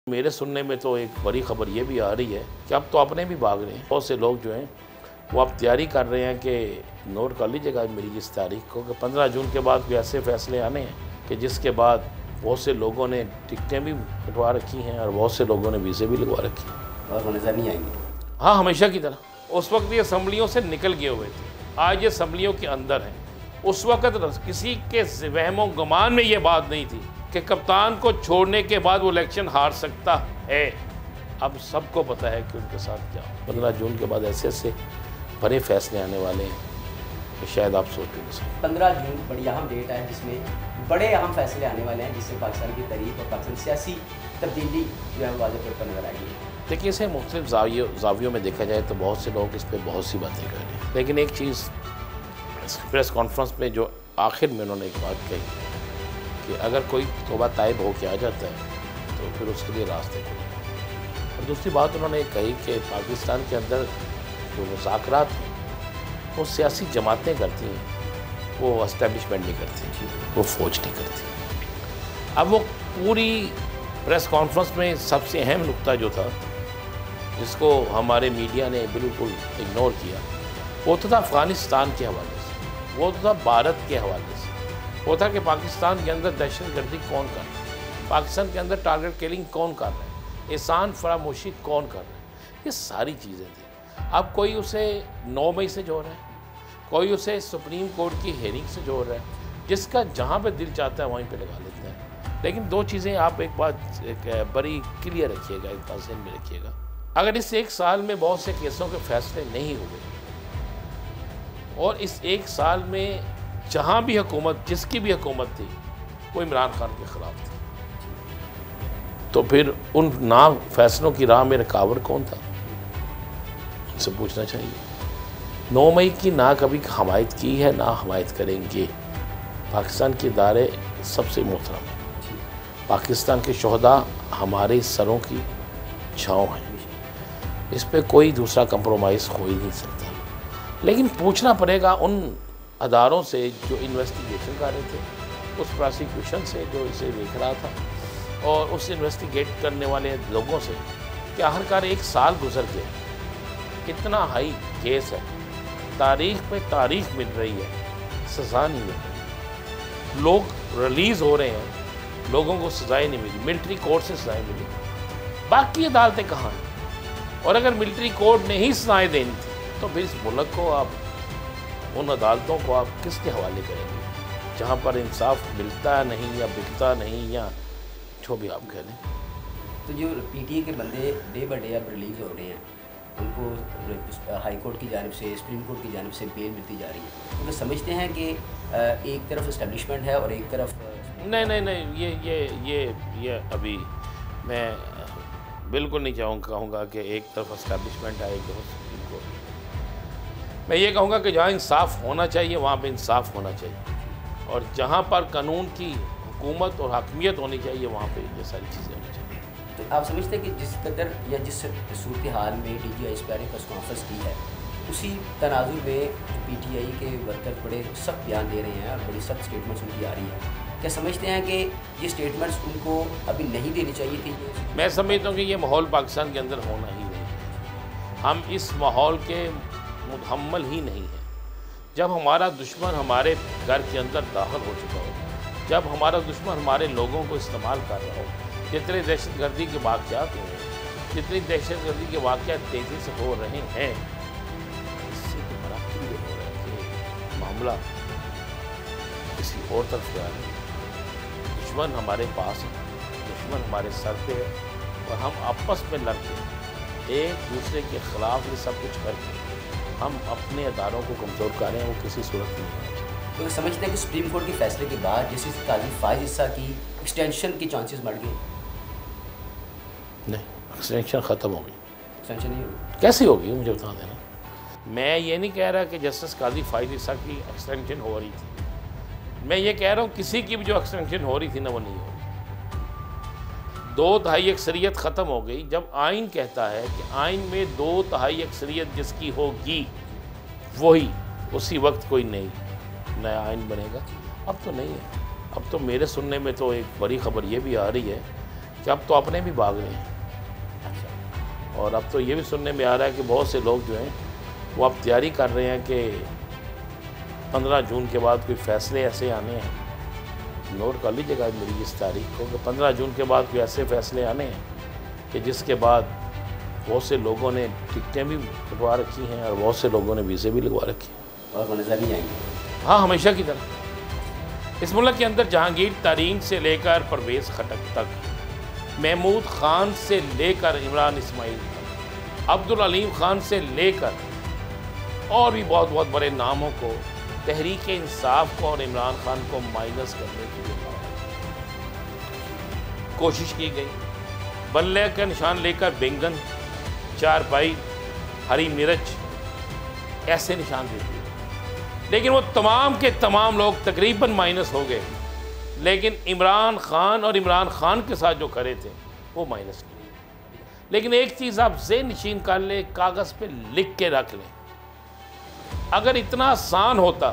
मेरे सुनने में तो एक बड़ी खबर ये भी आ रही है कि अब तो अपने भी भाग रहे हैं। बहुत से लोग जो हैं वो अब तैयारी कर रहे हैं कि नोट कर लीजिएगा मेरी इस तारीख को कि 15 जून के बाद भी ऐसे फैसले आने हैं कि जिसके बाद बहुत से लोगों ने टिकटें भी कटवा रखी हैं और बहुत से लोगों ने वीज़े भी लगवा रखी हैं और वो नज़र नहीं आएंगे। हाँ, हमेशा की तरह। उस वक्त ये असम्बलियों से निकल गए हुए थे, आज ये असम्बलियों के अंदर हैं। उस वक्त किसी के वहमो गुमान में ये बात नहीं थी कि कप्तान को छोड़ने के बाद वो इलेक्शन हार सकता है। अब सबको पता है कि उनके साथ क्या 15 जून के बाद ऐसे ऐसे बड़े फैसले आने वाले हैं कि शायद आप सोच भी नहीं सकते। 15 जून बड़ी अहम डेट है जिसमें बड़े अहम फैसले आने वाले हैं, जिससे पाकिस्तान की तारीख और पाकिस्तान सियासी तब्दीली जो है वाज़ेह तौर पर नजर आएगी। देखिए, इसे मुख्तलिफ जावियों में देखा जाए तो बहुत से लोग इस पर बहुत सी बातें कर रहे हैं, लेकिन एक चीज़ प्रेस कॉन्फ्रेंस में जो आखिर में उन्होंने एक बात कही कि अगर कोई तौबा ताइब हो के आ जाता है तो फिर उसके लिए रास्ते खुले। और दूसरी बात उन्होंने कही कि पाकिस्तान के अंदर जो मुज़ाकरात हैं वो सियासी जमातें करती हैं, वो एस्टेब्लिशमेंट नहीं करती, वो फौज नहीं करती। अब वो पूरी प्रेस कॉन्फ्रेंस में सबसे अहम नुक्ता जो था जिसको हमारे मीडिया ने बिल्कुल इग्नोर किया, वो तो था अफ़गानिस्तान के हवाले से, वो तो था भारत के हवाले से, वो था कि पाकिस्तान के अंदर दहशतगर्दी कौन कर रहा है, पाकिस्तान के अंदर टारगेट किलिंग कौन कर रहा है, एहसान फरामोशी कौन कर रहा है। ये सारी चीज़ें थी। अब कोई उसे 9 मई से जोड़ रहा है, कोई उसे सुप्रीम कोर्ट की हेयरिंग से जोड़ रहा है, जिसका जहाँ पे दिल चाहता है वहीं पे लगा लेते हैं। लेकिन दो चीज़ें आप एक बात बड़ी क्लियर रखिएगा, एक बात ध्यान में रखिएगा, अगर इस एक साल में बहुत से केसों के फैसले नहीं हुए और इस एक साल में जहाँ भी हुकूमत, जिसकी भी हुकूमत थी, वो इमरान खान के ख़िलाफ़ थी, तो फिर उन ना फैसलों की राह में रुकावट कौन था, उनसे पूछना चाहिए। 9 मई की ना कभी हमायत की है ना हमायत करेंगे। पाकिस्तान के इदारे सबसे मोहतरम हैं, पाकिस्तान के शोहदा हमारे सरों की छाँव हैं, इस पर कोई दूसरा कंप्रोमाइज़ हो ही नहीं सकता। लेकिन पूछना पड़ेगा उन अदारों से जो इन्वेस्टिगेशन कर रहे थे, उस प्रोसिक्यूशन से जो इसे देख रहा था और उस इन्वेस्टिगेट करने वाले लोगों से कि आखिरकार एक साल गुजर गया, कितना हाई केस है, तारीख पे तारीख मिल रही है, सज़ा नहीं मिल रही, लोग रिलीज़ हो रहे हैं, लोगों को सज़ाएँ नहीं मिली, मिलिट्री कोर्ट से सज़ाएँ मिली, बाकी अदालतें कहाँ हैं? और अगर मिलिट्री कोर्ट ने ही सज़ाएँ देनी थी तो फिर इस मुल्क को आप, उन अदालतों को आप किसके हवाले करेंगे जहाँ पर इंसाफ मिलता नहीं या बिकता नहीं, या जो भी आप कह लें। तो जो पीटीए के बंदे डे बाई डे अब रिलीज़ हो रहे हैं, उनको हाई कोर्ट की जानिब से, सुप्रीम कोर्ट की जानिब से बेल मिलती जा रही है, तो समझते हैं कि एक तरफ इस्टेब्लिशमेंट है और एक तरफ नहीं, ये अभी मैं बिल्कुल नहीं कहूँगा कि एक तरफ इस्टेब्लिशमेंट है, एक तरफ सुप्रीम कोर्ट। मैं ये कहूँगा कि जहाँ इंसाफ होना चाहिए वहाँ पे इंसाफ होना चाहिए, और जहाँ पर कानून की हुकूमत और हकमियत होनी चाहिए वहाँ पे ये सारी चीज़ें होनी चाहिए। तो आप समझते हैं कि जिस कदर या जिस सूरत हाल में DGI इस प्यारे प्रेस कॉन्फ्रेंस की है, उसी तनाजुर में PTI के वर्कर बड़े सख्त बयान दे रहे हैं और बड़ी सख्त स्टेटमेंट्स उनकी आ रही है, क्या समझते हैं कि ये स्टेटमेंट्स उनको अभी नहीं देनी चाहिए थी? मैं समझता हूँ कि ये माहौल पाकिस्तान के अंदर होना ही नहीं है। हम इस माहौल के मुतहम्मल ही नहीं है। जब हमारा दुश्मन हमारे घर के अंदर दाखिल हो चुका हो, जब हमारा दुश्मन हमारे लोगों को इस्तेमाल कर रहा हो, जितने दहशतगर्दी के वाक़यात हुए हैं, जितनी दहशतगर्दी के वाक़यात तेज़ी से हो रहे हैं, इससे तो बड़ा क्लियर हो रहा है कि मामला किसी और तरफ जा रहा है। दुश्मन हमारे पास है, दुश्मन हमारे सर पे है, और हम आपस में लड़के एक दूसरे के ख़िलाफ़ ये सब कुछ करके हम अपने अदारों को कमज़ोर कर रहे हैं, वो किसी सूरत में नहीं होना चाहिए। तो समझते हैं कि सुप्रीम कोर्ट के फैसले के बाद जैसे काजी फाइज ईसा की एक्सटेंशन की चांसेस बढ़ गए? नहीं, एक्सटेंशन ख़त्म हो गई। एक्सटेंशन नहीं होगी? कैसी होगी मुझे बता देना। मैं ये नहीं कह रहा कि जस्टिस काजी फाइज ईसा की एक्सटेंशन हो रही थी, मैं ये कह रहा हूँ किसी की भी जो एक्सटेंशन हो रही थी ना वो नहीं हो रही। 2/3 अक्सरियत ख़त्म हो गई। जब आइन कहता है कि आइन में 2/3 अक्सरियत जिसकी होगी वही उसी वक्त कोई नया आइन बनेगा, अब तो नहीं है। अब तो मेरे सुनने में तो एक बड़ी खबर ये भी आ रही है कि अब तो अपने भी भाग रहे हैं। अच्छा। और अब तो ये भी सुनने में आ रहा है कि बहुत से लोग जो हैं वो अब तैयारी कर रहे हैं कि 15 जून के बाद कोई फैसले ऐसे आने हैं, नोट कर लीजिएगा मेरी इस तारीख को, कि 15 जून के बाद कोई ऐसे फैसले आने हैं कि जिसके बाद बहुत से लोगों ने टिकटें भी कटवा रखी हैं और बहुत से लोगों ने वीज़े भी लगवा रखे हैं और वो नज़र नहीं आएंगे। हाँ, हमेशा की तरह। इस मुल्क के अंदर जहांगीर तरीन से लेकर परवेज़ खटक तक, महमूद ख़ान से लेकर इमरान इस्माइल तक, अब्दुल अलीम ख़ान से लेकर और भी बहुत बहुत बड़े नामों को तहरीक इंसाफ को और इमरान खान को माइनस करने के लिए कोशिश की गई। बल्ले का निशान लेकर बैंगन, चारपाई, हरी मिर्च ऐसे निशान दे दिए, लेकिन वो तमाम के तमाम लोग तकरीबन माइनस हो गए। लेकिन इमरान खान और इमरान खान के साथ जो खड़े थे वो माइनस नहीं हुए। लेकिन एक चीज़ आप ज़ेहन नशीन कर ले, कागज़ पे लिख के रख लें, अगर इतना आसान होता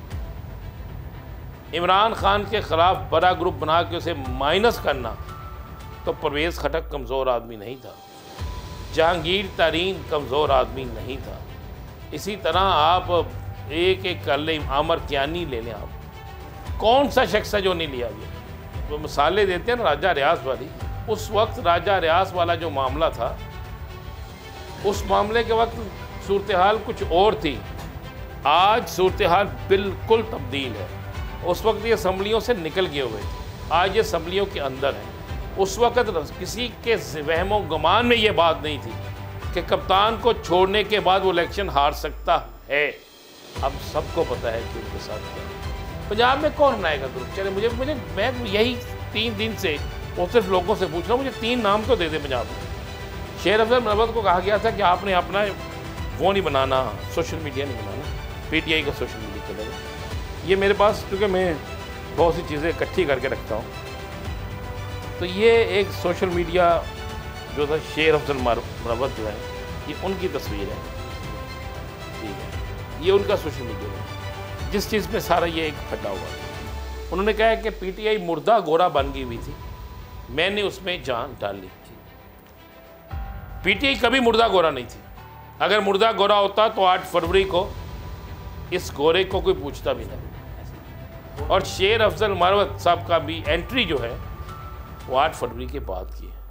इमरान खान के ख़िलाफ़ बड़ा ग्रुप बना के उसे माइनस करना, तो परवेज़ खटक कमज़ोर आदमी नहीं था, जहांगीर तरीन कमज़ोर आदमी नहीं था। इसी तरह आप एक एक कर लें, आमर कियानी ले लें, आप कौन सा शख्स है जो नहीं लिया गया। तो मिसालें देते हैं ना राजा रियाज वाली, उस वक्त राजा रियाज वाला जो मामला था, उस मामले के वक्त सूरत हाल कुछ और थी, आज सूरत हाल बिल्कुल तब्दील है। उस वक्त ये असम्बलियों से निकल गए हुए थे, आज ये असम्बलियों के अंदर है। उस वक्त किसी के वहमो गुमान में ये बात नहीं थी कि कप्तान को छोड़ने के बाद वो इलेक्शन हार सकता है। अब सबको पता है कि उनके साथ क्या है। पंजाब में कौन बनाएगा ग्रुप? चले मैं यही 3 दिन से मुख्तलिफ लोगों से पूछ रहा हूँ, मुझे 3 नाम तो दे दे पंजाब में। शेर अफजल मरवत को कहा गया था कि आपने अपना वो नहीं बनाना, सोशल मीडिया नहीं बनाना, पीटीआई का सोशल मीडिया चलेगा। ये मेरे पास, क्योंकि मैं बहुत सी चीज़ें इकट्ठी करके रखता हूँ, तो ये एक सोशल मीडिया जो था शेर अफजल मरवत जो है, ये उनकी तस्वीर है, ठीक है, ये उनका सोशल मीडिया है, जिस चीज़ में सारा ये एक फटा हुआ था। उन्होंने कहा कि पीटीआई मुर्दा गोरा बन गई हुई थी, मैंने उसमें जान डाली। पीटीआई कभी मुर्दा गोरा नहीं थी। अगर मुर्दा गोरा होता तो 8 फरवरी को इस गोरे को कोई पूछता भी नहीं। और शेर अफजल मरवत साहब का भी एंट्री जो है वो 8 फरवरी के बाद की है।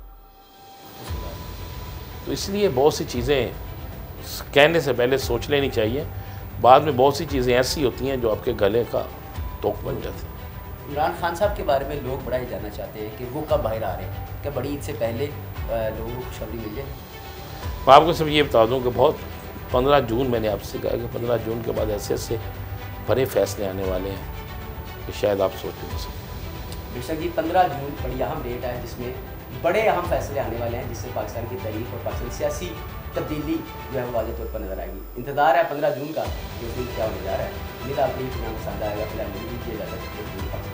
तो इसलिए बहुत सी चीज़ें कहने से पहले सोच लेनी चाहिए। बाद में बहुत सी चीज़ें ऐसी होती हैं जो आपके गले का तोक बन जाती है। इमरान खान साहब के बारे में लोग बड़ा ही जानना चाहते हैं कि वो कब बाहर आ रहे हैं, क्या बड़ी ईद से पहले लोगों को खुशखबरी मिल जाए? मैं आपको सब ये बता दूं कि बहुत 15 जून मैंने आपसे कहा कि 15 जून के बाद ऐसे ऐसे बड़े फैसले आने वाले हैं कि शायद आप सोच भी नहीं सकते। बेशक जी, 15 जून बड़ी अहम डेट है जिसमें बड़े अहम फैसले आने वाले हैं, जिससे पाकिस्तान की तारीख और पाकिस्तान सियासी तब्दीली जो है वो वाज़ेह तौर पर नजर आएगी। इंतजार है 15 जून का, जो दिन क्या होने जा रहा है। उम्मीद आपको ये प्रोग्राम पसंद आएगा। फिलहाल मुझे दीजिए इजाज़त।